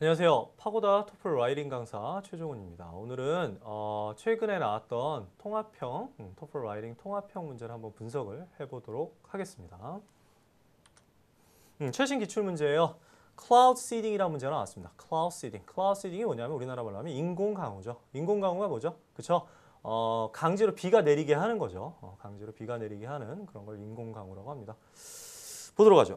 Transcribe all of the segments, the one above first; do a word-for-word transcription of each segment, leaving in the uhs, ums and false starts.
안녕하세요. 파고다 토플 라이딩 강사 최종훈입니다. 오늘은 어, 최근에 나왔던 통합형, 음, 토플 라이딩 통합형 문제를 한번 분석을 해보도록 하겠습니다. 음, 최신 기출 문제예요. 클라우드 시딩이라는 문제가 나왔습니다. 클라우드 시딩. 클라우드 시딩이 뭐냐면 우리나라 말로 하면 인공 강우죠. 인공 강우가 뭐죠? 그쵸? 어, 강제로 비가 내리게 하는 거죠. 어, 강제로 비가 내리게 하는 그런 걸 인공 강우라고 합니다. 보도록 하죠.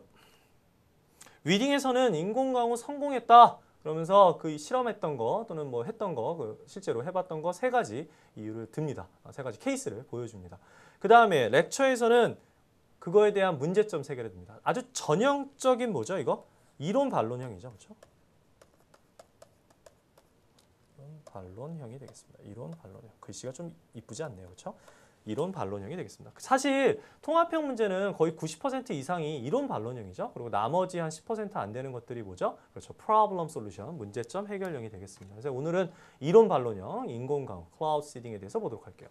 위딩에서는 인공 강우 성공했다. 그러면서 그 실험했던 거 또는 뭐 했던 거, 그 실제로 해봤던 거 세 가지 이유를 듭니다. 세 가지 케이스를 보여줍니다. 그 다음에 렉처에서는 그거에 대한 문제점 세 개를 듭니다. 아주 전형적인 뭐죠, 이거? 이론 반론형이죠, 그렇죠? 이론 반론형이 되겠습니다. 이론 반론형. 글씨가 좀 이쁘지 않네요, 그렇죠? 이론 반론형이 되겠습니다. 사실 통합형 문제는 거의 구십 퍼센트 이상이 이론 반론형이죠. 그리고 나머지 한 십 퍼센트 안 되는 것들이 뭐죠? 그렇죠. problem solution, 문제점 해결형이 되겠습니다. 그래서 오늘은 이론 반론형, 인공강우, 클라우드 시딩에 대해서 보도록 할게요.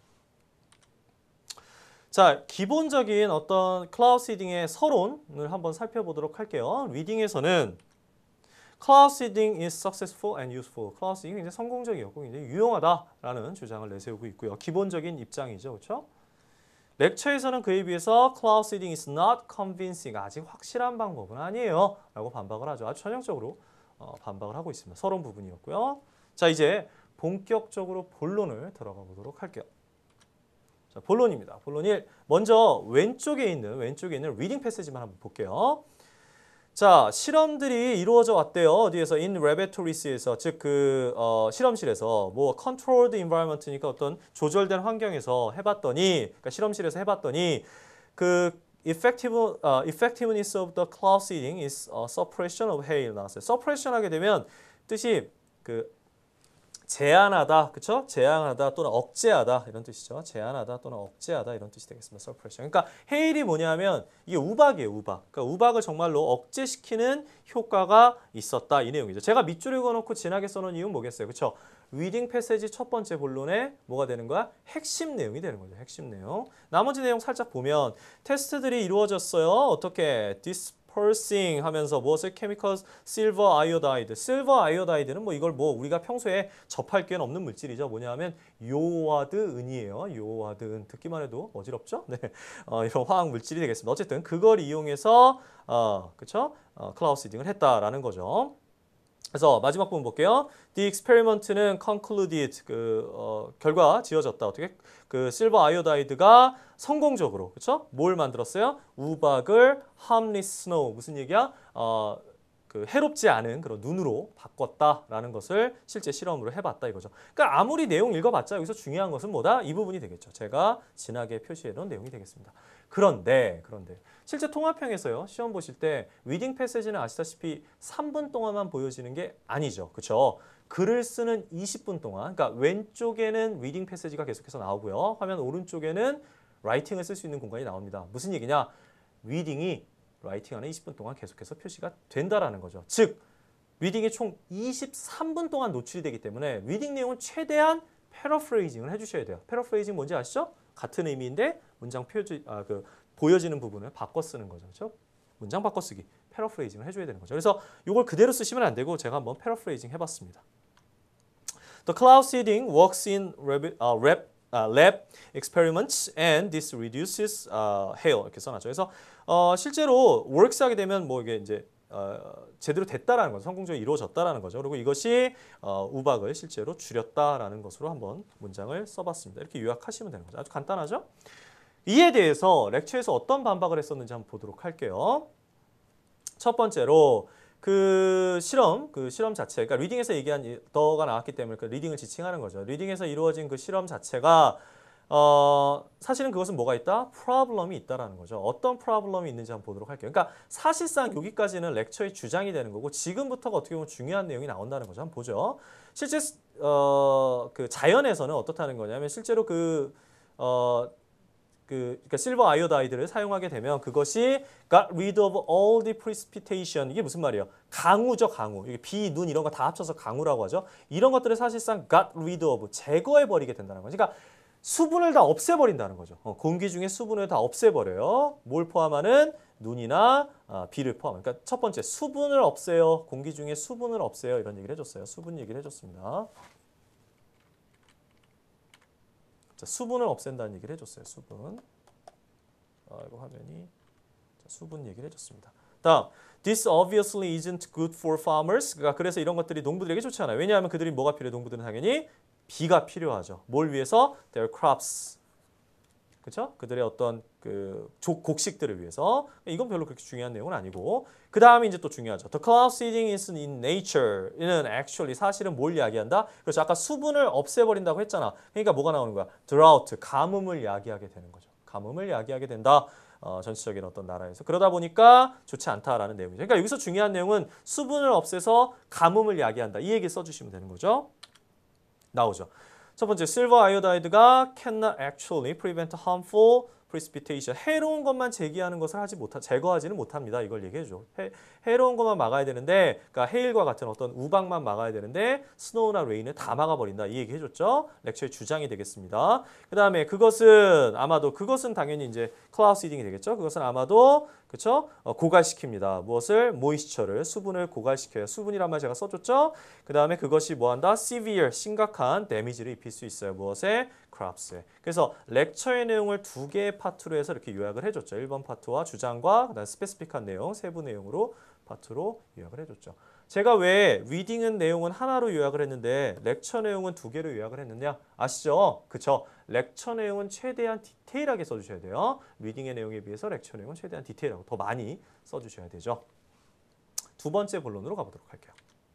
자, 기본적인 어떤 클라우드 시딩의 서론을 한번 살펴보도록 할게요. 리딩에서는 클라우드 시딩 is successful and useful. 클라우드 시딩이 굉장히 성공적이었고 굉장히 유용하다라는 주장을 내세우고 있고요. 기본적인 입장이죠, 그렇죠? 렉처에서는 그에 비해서 클라우드 시딩 is not convincing. 아직 확실한 방법은 아니에요. 라고 반박을 하죠. 아주 전형적으로 어, 반박을 하고 있습니다. 서론 부분이었고요. 자, 이제 본격적으로 본론을 들어가 보도록 할게요. 자, 본론입니다. 본론 일. 먼저 왼쪽에 있는 왼쪽에 있는 리딩 패시지만 한번 볼게요. 자, 실험들이 이루어져 왔대요. 어디에서? in laboratories,에서 즉 그 어, 실험실에서 뭐 controlled environment니까 어떤 조절된 환경에서 해봤더니, 그러니까 실험실에서 해봤더니 그 effective uh, effectiveness of the cloud seeding is uh, suppression of hail 나왔어요. suppression 하게 되면 뜻이 그 제한하다, 그렇죠? 제한하다 또는 억제하다 이런 뜻이죠. 제한하다 또는 억제하다 이런 뜻이 되겠습니다. suppression. 그러니까 헤일이 뭐냐면 이게 우박이에요, 우박. 그러니까 우박을 정말로 억제시키는 효과가 있었다 이 내용이죠. 제가 밑줄을 그어놓고 진하게 써놓은 이유는 뭐겠어요, 그렇죠? 리딩 패시지 첫 번째 본론에 뭐가 되는 거야? 핵심 내용이 되는 거죠. 핵심 내용. 나머지 내용 살짝 보면 테스트들이 이루어졌어요. 어떻게? dispersing 하면서 무엇을? chemical silver iodide. silver iodide는 뭐 이걸 뭐 우리가 평소에 접할 기회는 없는 물질이죠. 뭐냐면 요오와드 은이에요. 요오와드 은. 듣기만 해도 어지럽죠? 네. 어, 이런 화학 물질이 되겠습니다. 어쨌든 그걸 이용해서 어, 그쵸? 어, 클라우드 시딩을 했다라는 거죠. 그래서 마지막 부분 볼게요. The experiment는 concluded, 그 어, 결과 지어졌다. 어떻게? 그 실버 아이오다이드가 성공적으로, 그렇죠? 뭘 만들었어요? 우박을 harmless snow, 무슨 얘기야? 어, 그 해롭지 않은 그런 눈으로 바꿨다라는 것을 실제 실험으로 해봤다 이거죠. 그러니까 아무리 내용 읽어봤자 여기서 중요한 것은 뭐다? 이 부분이 되겠죠. 제가 진하게 표시해놓은 내용이 되겠습니다. 그런데 그런데 실제 통합형에서요. 시험 보실 때 리딩 패시지는 아시다시피 삼 분 동안만 보여지는 게 아니죠. 그렇죠? 글을 쓰는 이십 분 동안, 그러니까 왼쪽에는 리딩 패시지가 계속해서 나오고요. 화면 오른쪽에는 라이팅을 쓸 수 있는 공간이 나옵니다. 무슨 얘기냐? 리딩이 라이팅 안에 이십 분 동안 계속해서 표시가 된다라는 거죠. 즉, 리딩이 총 이십삼 분 동안 노출이 되기 때문에 리딩 내용은 최대한 패러프레이징을 해주셔야 돼요. 패러프레이징 뭔지 아시죠? 같은 의미인데 문장 표지, 아, 그 보여지는 부분을 바꿔 쓰는 거죠. 그렇죠? 문장 바꿔 쓰기, 패러프레이징을 해줘야 되는 거죠. 그래서 이걸 그대로 쓰시면 안 되고 제가 한번 패러프레이징 해봤습니다. The cloud seeding works in lab, uh, lab, uh, lab experiments and this reduces uh, hail 이렇게 써놨죠. 그래서 어, 실제로 works 하게 되면 뭐 이게 이제 어, 제대로 됐다라는 거죠. 성공적으로 이루어졌다라는 거죠. 그리고 이것이 어, 우박을 실제로 줄였다라는 것으로 한번 문장을 써봤습니다. 이렇게 요약하시면 되는 거죠. 아주 간단하죠? 이에 대해서 렉처에서 어떤 반박을 했었는지 한번 보도록 할게요. 첫 번째로 그 실험, 그 실험 자체, 그러니까 리딩에서 얘기한 더가 나왔기 때문에 그 리딩을 지칭하는 거죠. 리딩에서 이루어진 그 실험 자체가 어, 사실은 그것은 뭐가 있다? 프로블럼이 있다라는 거죠. 어떤 프로블럼이 있는지 한번 보도록 할게요. 그러니까 사실상 여기까지는 렉처의 주장이 되는 거고 지금부터가 어떻게 보면 중요한 내용이 나온다는 거죠. 한번 보죠. 실제 어, 그 자연에서는 어떻다는 거냐면 실제로 그 어, 그 그러니까 실버 아이오다이드를 사용하게 되면 그것이 got rid of all the precipitation. 이게 무슨 말이에요? 강우죠, 강우. 이게 비, 눈 이런 거 다 합쳐서 강우라고 하죠. 이런 것들을 사실상 got rid of, 제거해 버리게 된다는 거죠. 그러니까 수분을 다 없애버린다는 거죠. 어, 공기 중에 수분을 다 없애버려요. 뭘 포함하는 눈이나 아, 비를 포함. 그러니까 첫 번째 수분을 없애요. 공기 중에 수분을 없애요. 이런 얘기를 해줬어요. 수분 얘기를 해줬습니다. 자, 수분을 없앤다는 얘기를 해줬어요. 수분. 아, 이거 화면이 자, 수분 얘기를 해줬습니다. 다음, this obviously isn't good for farmers. 그러니까 그래서 이런 것들이 농부들에게 좋지 않아요. 왜냐하면 그들이 뭐가 필요해? 농부들은 당연히 비가 필요하죠. 뭘 위해서? Their crops. 그렇죠? 그들의 어떤 그 곡식들을 위해서. 이건 별로 그렇게 중요한 내용은 아니고. 그 다음에 이제 또 중요하죠. The cloud seeding is in nature. 이는 actually 사실은 뭘 이야기한다? 그렇죠. 아까 수분을 없애버린다고 했잖아. 그러니까 뭐가 나오는 거야? Drought, 가뭄을 이야기하게 되는 거죠. 가뭄을 이야기하게 된다. 어, 전체적인 어떤 나라에서. 그러다 보니까 좋지 않다라는 내용이죠. 그러니까 여기서 중요한 내용은 수분을 없애서 가뭄을 이야기한다. 이 얘기 써주시면 되는 거죠. 나오죠. 첫 번째, silver iodide가 cannot actually prevent harmful precipitation. 해로운 것만 제기하는 것을 하지 못하, 제거하지는 못합니다. 이걸 얘기해줘. 해, 해로운 것만 막아야 되는데, 그러니까 헤일과 같은 어떤 우박만 막아야 되는데 스노우나 레인을 다 막아버린다. 이 얘기 해줬죠. 렉처의 주장이 되겠습니다. 그 다음에 그것은 아마도 그것은 당연히 이제 클라우드 시딩이 되겠죠. 그것은 아마도 그렇죠? 어, 고갈시킵니다. 무엇을? 모이스처를, 수분을 고갈시켜요. 수분이란 말 제가 써줬죠. 그 다음에 그것이 뭐한다? severe, 심각한 데미지를 입힐 수 있어요. 무엇에? crops에. 그래서 렉처의 내용을 두 개의 파트로 해서 이렇게 요약을 해줬죠. 일 번 파트와 주장과 그다음 스페시픽한 내용, 세부 내용으로 파트로 요약을 해줬죠. 제가 왜 리딩은 내용은 하나로 요약을 했는데 렉처 내용은 두 개로 요약을 했느냐? 아시죠? 그쵸? 렉처 내용은 최대한 디테일하게 써주셔야 돼요. 리딩의 내용에 비해서 렉처 내용은 최대한 디테일하고 더 많이 써주셔야 되죠. 두 번째 본론으로 가보도록 할게요.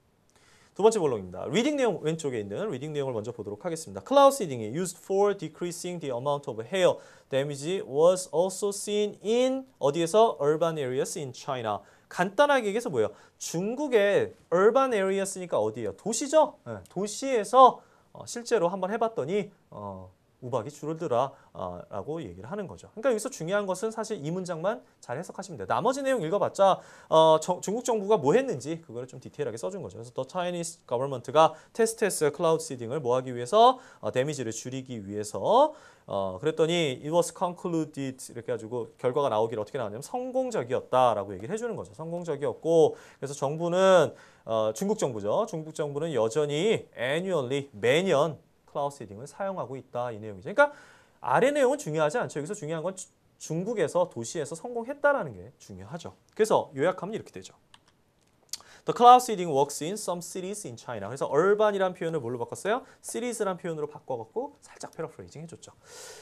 두 번째 본론입니다. 리딩 내용 왼쪽에 있는 리딩 내용을 먼저 보도록 하겠습니다. Cloud seeding used for decreasing the amount of hail damage was also seen in 어디에서? Urban areas in China. 간단하게 얘기해서 뭐예요? 중국의 urban areas니까 어디예요? 도시죠? 네, 도시에서 어, 실제로 한번 해봤더니 어, 우박이 줄어들어 어, 라고 얘기를 하는 거죠. 그러니까 여기서 중요한 것은 사실 이 문장만 잘 해석하시면 돼요. 나머지 내용 읽어봤자 어, 정, 중국 정부가 뭐 했는지 그거를 좀 디테일하게 써준 거죠. 그래서 The Chinese government가 테스트했어요. 클라우드 시딩을 뭐 하기 위해서? 어, 데미지를 줄이기 위해서. 어, 그랬더니 it was concluded 이렇게 해가지고 결과가 나오길 어떻게 나왔냐면 성공적이었다라고 얘기를 해주는 거죠. 성공적이었고 그래서 정부는 어, 중국 정부죠. 중국 정부는 여전히 annually 매년 클라우드 시딩을 사용하고 있다 이 내용이죠. 그러니까 아래 내용은 중요하지 않죠. 여기서 중요한 건 중국에서 도시에서 성공했다라는 게 중요하죠. 그래서 요약하면 이렇게 되죠. The cloud seeding works in some cities in China. 그래서 urban이란 표현을 뭘로 바꿨어요? cities란 표현으로 바꿔갖고 살짝 패러프레이징 해줬죠.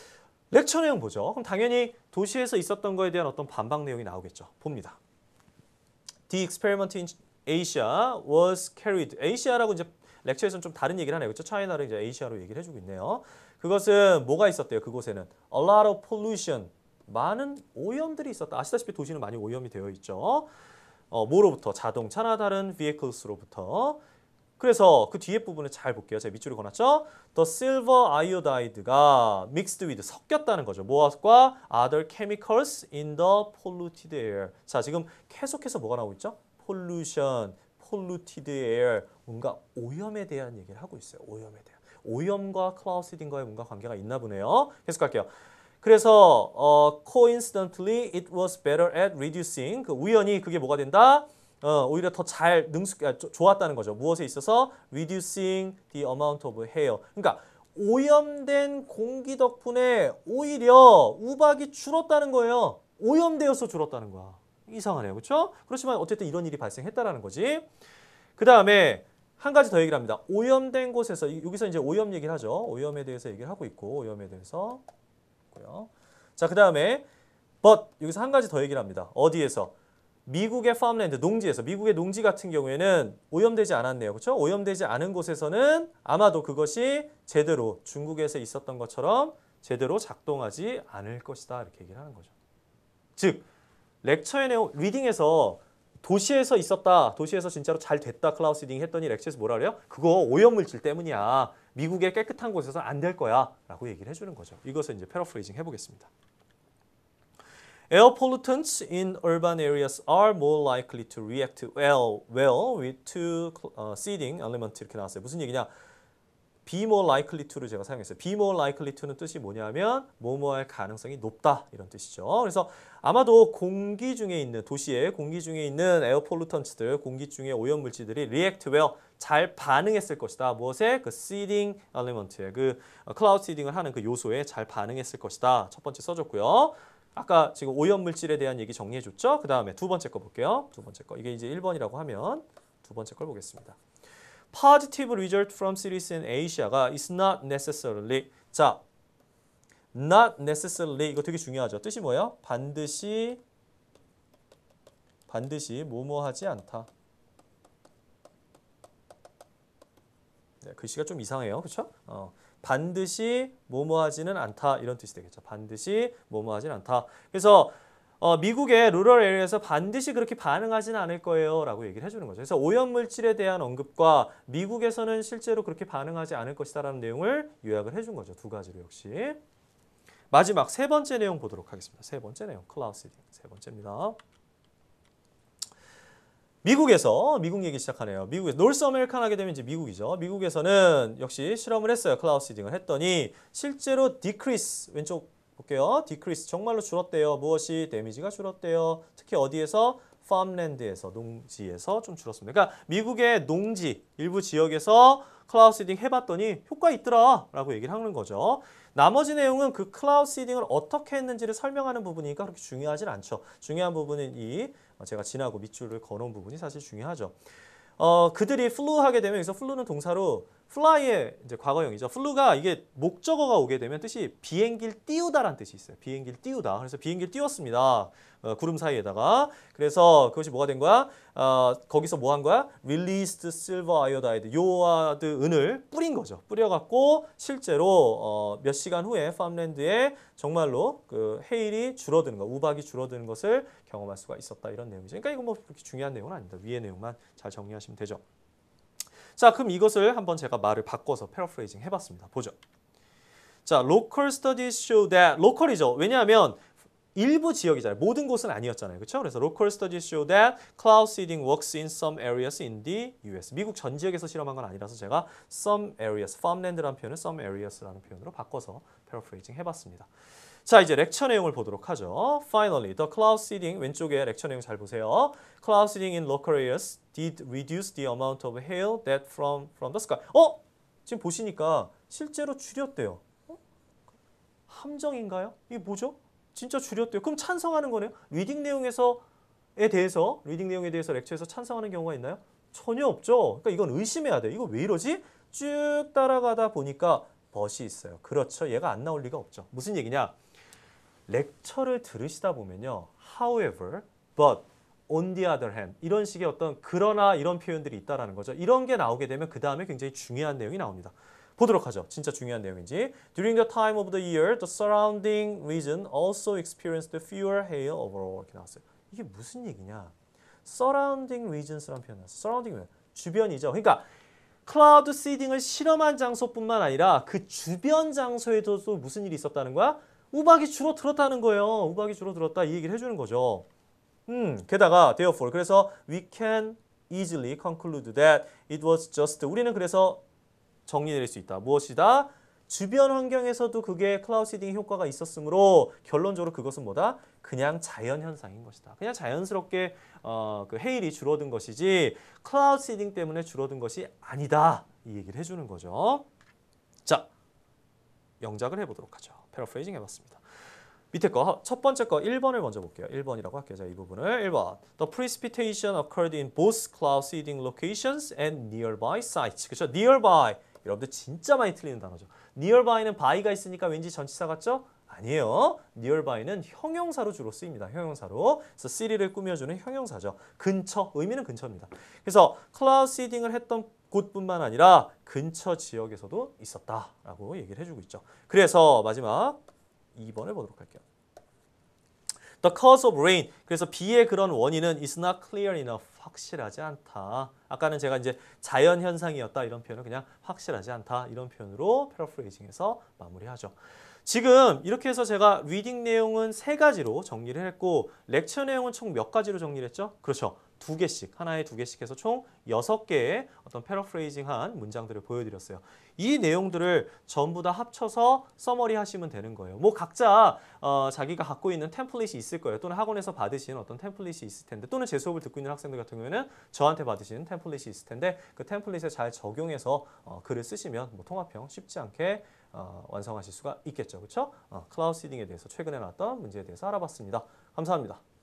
렉처 내용 보죠. 그럼 당연히 도시에서 있었던 거에 대한 어떤 반박 내용이 나오겠죠. 봅니다. The experiment in Asia was carried. Asia라고 이제 렉처에서는 좀 다른 얘기를 하네요. 그렇죠? 차이나를 이제 아시아로 얘기를 해주고 있네요. 그것은 뭐가 있었대요? 그곳에는 a lot of pollution. 많은 오염들이 있었다. 아시다시피 도시는 많이 오염이 되어 있죠. 어, 뭐로부터? 자동차나 다른 vehicles로부터. 그래서 그 뒤에 부분을 잘 볼게요. 제가 밑줄을 그어놨죠? The silver iodide가 mixed with, 섞였다는 거죠. 무엇과? Other chemicals in the polluted air. 자, 지금 계속해서 뭐가 나오고 있죠? pollution, polluted air. 뭔가 오염에 대한 얘기를 하고 있어요. 오염에 대한. 오염과 클라우드 시딩과의 뭔가 관계가 있나 보네요. 계속 갈게요. 그래서 어, coincidentally it was better at reducing. 그 우연히 그게 뭐가 된다? 어, 오히려 더 잘 능숙, 아, 좋았다는 거죠. 무엇에 있어서? reducing the amount of hail. 그러니까 오염된 공기 덕분에 오히려 우박이 줄었다는 거예요. 오염되어서 줄었다는 거야. 이상하네요. 그렇죠? 그렇지만 어쨌든 이런 일이 발생했다라는 거지. 그 다음에 한 가지 더 얘기를 합니다. 오염된 곳에서, 여기서 이제 오염 얘기를 하죠. 오염에 대해서 얘기를 하고 있고, 오염에 대해서. 자, 그 다음에 but 여기서 한 가지 더 얘기를 합니다. 어디에서? 미국의 팜랜드, 농지에서. 미국의 농지 같은 경우에는 오염되지 않았네요. 그렇죠? 오염되지 않은 곳에서는 아마도 그것이 제대로 중국에서 있었던 것처럼 제대로 작동하지 않을 것이다. 이렇게 얘기를 하는 거죠. 즉, 렉처의 내용, 리딩에서 도시에서 있었다. 도시에서 진짜로 잘 됐다. 클라우드 시딩 했더니 렉처에서 뭐라 그래요? 그거 오염물질 때문이야. 미국의 깨끗한 곳에서 안 될 거야. 라고 얘기를 해주는 거죠. 이것을 이제 패러프레이징 해보겠습니다. Air pollutants in urban areas are more likely to react well, well with two uh, seeding element 이렇게 나왔어요. 무슨 얘기냐? be more likely to를 제가 사용했어요. be more likely to는 뜻이 뭐냐면 뭐뭐할 가능성이 높다 이런 뜻이죠. 그래서 아마도 공기 중에 있는 도시의 공기 중에 있는 에어 폴루턴츠들, 공기 중에 오염물질들이 react well 잘 반응했을 것이다. 무엇에? 그 seeding element에 그 클라우드 시딩을 하는 그 요소에 잘 반응했을 것이다. 첫 번째 써줬고요. 아까 지금 오염물질에 대한 얘기 정리해줬죠? 그 다음에 두 번째 거 볼게요. 두 번째 거. 이게 이제 일 번이라고 하면 두 번째 걸 보겠습니다. Positive result from cities in Asia가 is not necessarily. 자, not necessarily 이거 되게 중요하죠. 뜻이 뭐예요? 반드시 반드시 뭐뭐하지 않다. 네, 글씨가 좀 이상해요. 그렇죠? 어. 반드시 뭐뭐하지는 않다 이런 뜻이 되겠죠. 반드시 뭐뭐하지는 않다. 그래서 어, 미국의 루럴 에리어에서 반드시 그렇게 반응하지는 않을 거예요 라고 얘기를 해주는 거죠. 그래서 오염물질에 대한 언급과 미국에서는 실제로 그렇게 반응하지 않을 것이다 라는 내용을 요약을 해준 거죠. 두 가지로 역시. 마지막 세 번째 내용 보도록 하겠습니다. 세 번째 내용, 클라우드 시딩 세 번째입니다. 미국에서 미국 얘기 시작하네요. 미국에서 노스 아메리칸 하게 되면 이제 미국이죠. 미국에서는 역시 실험을 했어요. 클라우드 시딩을 했더니 실제로 decrease 왼쪽 볼게요. decrease 정말로 줄었대요. 무엇이? 데미지가 줄었대요. 특히 어디에서? farmland에서 농지에서 좀 줄었습니다. 그러니까 미국의 농지 일부 지역에서 클라우드 시딩 해봤더니 효과 있더라 라고 얘기를 하는 거죠. 나머지 내용은 그 클라우드 시딩을 어떻게 했는지를 설명하는 부분이니까 그렇게 중요하진 않죠. 중요한 부분은 이 제가 지나고 밑줄을 걸어온 부분이 사실 중요하죠. 어, 그들이 flew 하게 되면 여기서 flew는 동사로 fly의 이제 과거형이죠. flew가 이게 목적어가 오게 되면 뜻이 비행기를 띄우다라는 뜻이 있어요. 비행기를 띄우다. 그래서 비행기를 띄웠습니다. 어, 구름 사이에다가. 그래서 그것이 뭐가 된 거야? 어, 거기서 뭐 한 거야? released silver iodide. 요아드 은을 뿌린 거죠. 뿌려갖고 실제로 어, 몇 시간 후에 팜랜드에 정말로 그 해일이 줄어드는 거, 우박이 줄어드는 것을 경험할 수가 있었다. 이런 내용이죠. 그러니까 이거 뭐 그렇게 중요한 내용은 아닙니다. 위의 내용만 잘 정리하시면 되죠. 자, 그럼 이것을 한번 제가 말을 바꿔서 패러프레이징 해봤습니다. 보죠. 자, local studies show that, 로컬이죠. 왜냐하면 일부 지역이잖아요. 모든 곳은 아니었잖아요. 그렇죠? 그래서 local studies show that cloud seeding works in some areas in the 유 에스. 미국 전 지역에서 실험한 건 아니라서 제가 some areas, farmland라는 표현을 some areas라는 표현으로 바꿔서 패러프레이징 해봤습니다. 자, 이제 렉처 내용을 보도록 하죠. Finally, the cloud seeding, 왼쪽에 렉처 내용 잘 보세요. Cloud seeding in local areas did reduce the amount of hail that from, from the sky. 어? 지금 보시니까 실제로 줄였대요. 어? 함정인가요? 이게 뭐죠? 진짜 줄였대요. 그럼 찬성하는 거네요. 리딩 내용에서에 대해서, 리딩 내용에 대해서 렉처에서 찬성하는 경우가 있나요? 전혀 없죠. 그러니까 이건 의심해야 돼. 이거 왜 이러지? 쭉 따라가다 보니까 벗이 있어요. 그렇죠. 얘가 안 나올 리가 없죠. 무슨 얘기냐? 렉처를 들으시다 보면요. However, but, on the other hand 이런 식의 어떤 그러나 이런 표현들이 있다라는 거죠. 이런 게 나오게 되면 그 다음에 굉장히 중요한 내용이 나옵니다. 보도록 하죠. 진짜 중요한 내용인지. During the time of the year, the surrounding region also experienced fewer hail overall. 이렇게 나왔어요. 이게 무슨 얘기냐? Surrounding regions라는 표현 나왔어요. Surrounding, 주변이죠. 그러니까 클라우드 시딩을 실험한 장소뿐만 아니라 그 주변 장소에도 또 무슨 일이 있었다는 거야? 우박이 줄어들었다는 거예요. 우박이 줄어들었다 이 얘기를 해주는 거죠. 음, 게다가 therefore 그래서 we can easily conclude that it was just 우리는 그래서 정리될 수 있다. 무엇이다? 주변 환경에서도 그게 클라우드 시딩 효과가 있었으므로 결론적으로 그것은 뭐다? 그냥 자연 현상인 것이다. 그냥 자연스럽게 어, 그 해일이 줄어든 것이지 클라우드 시딩 때문에 줄어든 것이 아니다. 이 얘기를 해주는 거죠. 자, 영작을 해보도록 하죠. 패러프레이징 해봤습니다. 밑에 거, 첫 번째 거 일 번을 먼저 볼게요. 일 번이라고 할게요. 자, 이 부분을 일 번. The precipitation occurred in both cloud seeding locations and nearby sites. 그렇죠? nearby. 여러분들 진짜 많이 틀리는 단어죠. nearby는 by가 있으니까 왠지 전치사 같죠? 아니에요. nearby는 형용사로 주로 쓰입니다. 형용사로. 그래서 city를 꾸며주는 형용사죠. 근처, 의미는 근처입니다. 그래서 cloud seeding을 했던 곳뿐만 아니라 근처 지역에서도 있었다라고 얘기를 해주고 있죠. 그래서 마지막 이 번을 보도록 할게요. The cause of rain. 그래서 비의 그런 원인은 is not clear enough. 확실하지 않다. 아까는 제가 이제 자연 현상이었다 이런 표현을 그냥 확실하지 않다 이런 표현으로 패러프레이징해서 마무리하죠. 지금 이렇게 해서 제가 리딩 내용은 세 가지로 정리를 했고 렉처 내용은 총 몇 가지로 정리를 했죠? 그렇죠. 두 개씩, 하나에 두 개씩 해서 총 여섯 개의 어떤 패러프레이징한 문장들을 보여드렸어요. 이 내용들을 전부 다 합쳐서 서머리 하시면 되는 거예요. 뭐 각자 어, 자기가 갖고 있는 템플릿이 있을 거예요. 또는 학원에서 받으신 어떤 템플릿이 있을 텐데 또는 제 수업을 듣고 있는 학생들 같은 경우에는 저한테 받으신 템플릿이 있을 텐데 그 템플릿에 잘 적용해서 어, 글을 쓰시면 뭐 통합형 쉽지 않게 어, 완성하실 수가 있겠죠. 그렇죠? 어, 클라우드 시딩에 대해서 최근에 나왔던 문제에 대해서 알아봤습니다. 감사합니다.